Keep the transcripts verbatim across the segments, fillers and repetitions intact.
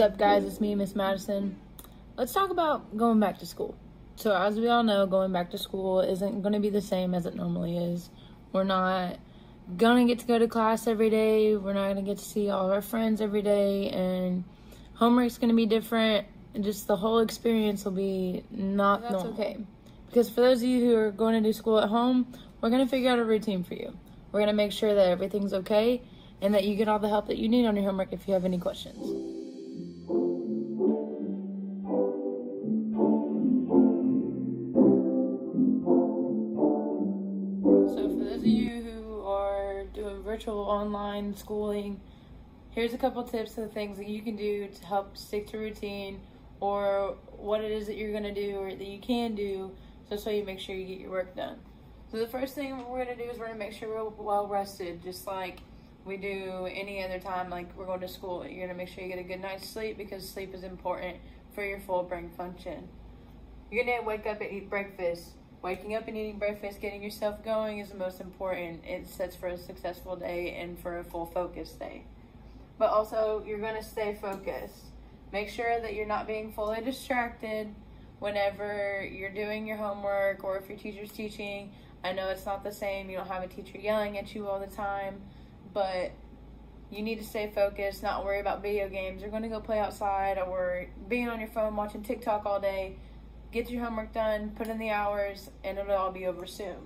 up, guys? It's me, Miss Madison. Let's talk about going back to school. So as we all know, going back to school isn't going to be the same as it normally is. We're not going to get to go to class every day. We're not going to get to see all of our friends every day. And homework's going to be different. And just the whole experience will be not That's normal. Okay. Because for those of you who are going to do school at home, we're going to figure out a routine for you. We're going to make sure that everything's okay and that you get all the help that you need on your homework if you have any questions. So for those of you who are doing virtual online schooling, here's a couple tips of things that you can do to help stick to routine, or what it is that you're going to do or that you can do, so so you make sure you get your work done. So the first thing we're going to do is we're going to make sure we're well rested, just like we do any other time, like we're going to school. You're going to make sure you get a good night's sleep, because sleep is important for your full brain function. You're going to wake up and eat breakfast. Waking up and eating breakfast, getting yourself going is the most important. It sets for a successful day and for a full focus day. But also, you're going to stay focused. Make sure that you're not being fully distracted whenever you're doing your homework, or if your teacher's teaching. I know it's not the same. You don't have a teacher yelling at you all the time, but you need to stay focused, not worry about video games. You're going to go play outside, or being on your phone watching TikTok all day. Get your homework done, put in the hours, and it'll all be over soon.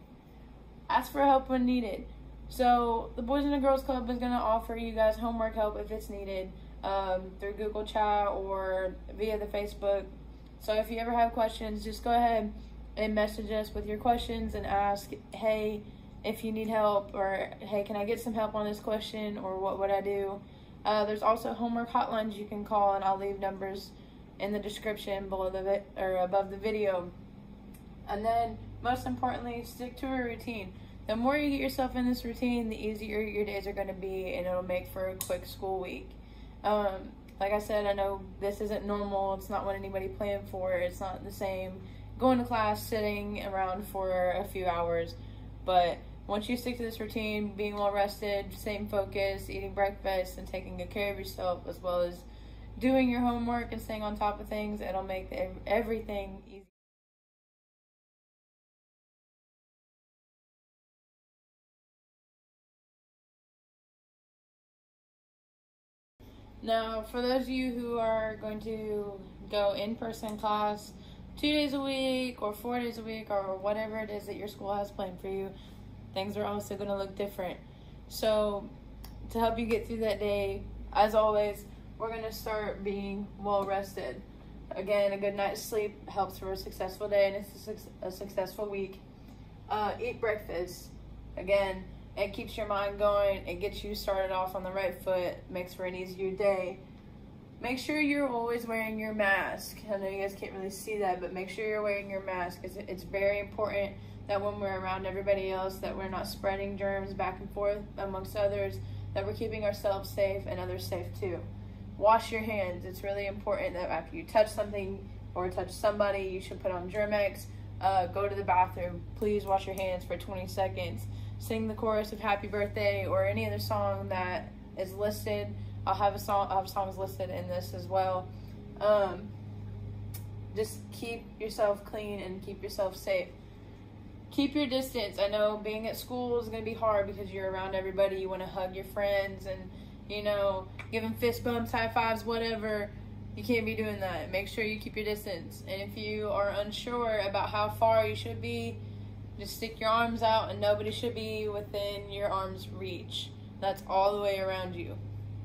Ask for help when needed. So the Boys and the Girls Club is going to offer you guys homework help if it's needed, um, through Google Chat or via the Facebook. So if you ever have questions, just go ahead and message us with your questions and ask, hey, if you need help, or hey, can I get some help on this question, or what would I do? Uh, there's also homework hotlines you can call, and I'll leave numbers in the description below the vi or above the video. And then, most importantly, stick to a routine. The more you get yourself in this routine, the easier your days are going to be, and it'll make for a quick school week. Um, like I said, I know this isn't normal. It's not what anybody planned for. It's not the same going to class, sitting around for a few hours. But once you stick to this routine, being well rested, staying focused, eating breakfast, and taking good care of yourself, as well as doing your homework and staying on top of things, it'll make the, everything easy. Now, for those of you who are going to go in-person class two days a week or four days a week, or whatever it is that your school has planned for you, things are also going to look different. So to help you get through that day, as always, we're going to start being well rested. Again, a good night's sleep helps for a successful day and it's a, su a successful week. Uh, eat breakfast. Again, it keeps your mind going. It gets you started off on the right foot. Makes for an easier day. Make sure you're always wearing your mask. I know you guys can't really see that, but make sure you're wearing your mask. It's, it's very important that when we're around everybody else, that we're not spreading germs back and forth amongst others, that we're keeping ourselves safe and others safe too. Wash your hands. It's really important that after you touch something or touch somebody, you should put on Germ-X. Uh, go to the bathroom. Please wash your hands for twenty seconds. Sing the chorus of Happy Birthday or any other song that is listed. I'll have a song. I'll have songs listed in this as well. Um, just keep yourself clean and keep yourself safe. Keep your distance. I know being at school is going to be hard because you're around everybody. You want to hug your friends and, you know, give them fist bumps, high fives, whatever. You can't be doing that. Make sure you keep your distance. And if you are unsure about how far you should be, just stick your arms out and nobody should be within your arm's reach. That's all the way around you.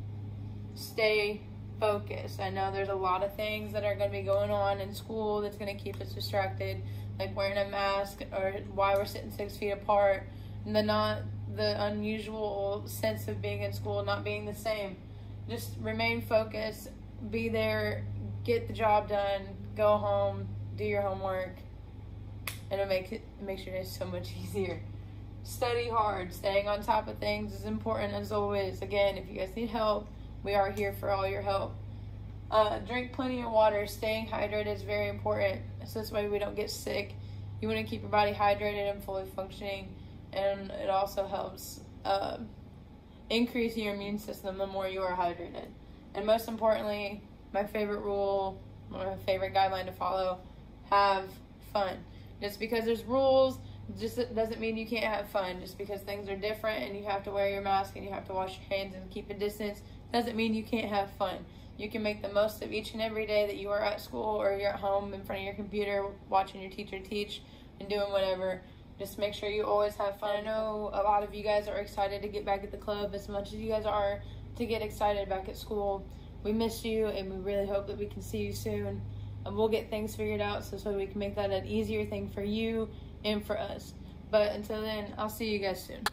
Stay focused. I know there's a lot of things that are going to be going on in school that's going to keep us distracted, like wearing a mask or why we're sitting six feet apart, and the not the unusual sense of being in school not being the same. Just remain focused, be there, get the job done, go home, do your homework, and it'll make it makes your day so much easier. Study hard. Staying on top of things is important as always. Again, if you guys need help, we are here for all your help. Uh, drink plenty of water. Staying hydrated is very important. So this way we don't get sick. You want to keep your body hydrated and fully functioning, and it also helps uh, increase your immune system the more you are hydrated. And most importantly, my favorite rule, my favorite guideline to follow, have fun. Just because there's rules, just doesn't mean you can't have fun. Just because things are different and you have to wear your mask and you have to wash your hands and keep a distance, doesn't mean you can't have fun. You can make the most of each and every day that you are at school or you're at home in front of your computer watching your teacher teach and doing whatever. Just make sure you always have fun. I know a lot of you guys are excited to get back at the club as much as you guys are to get excited back at school. We miss you and we really hope that we can see you soon. And we'll get things figured out so, so we can make that an easier thing for you and for us. But until then, I'll see you guys soon.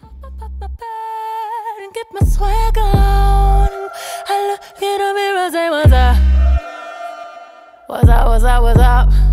Get my swag on. I look in the mirror, say what's up? What's up, what's up, what's up?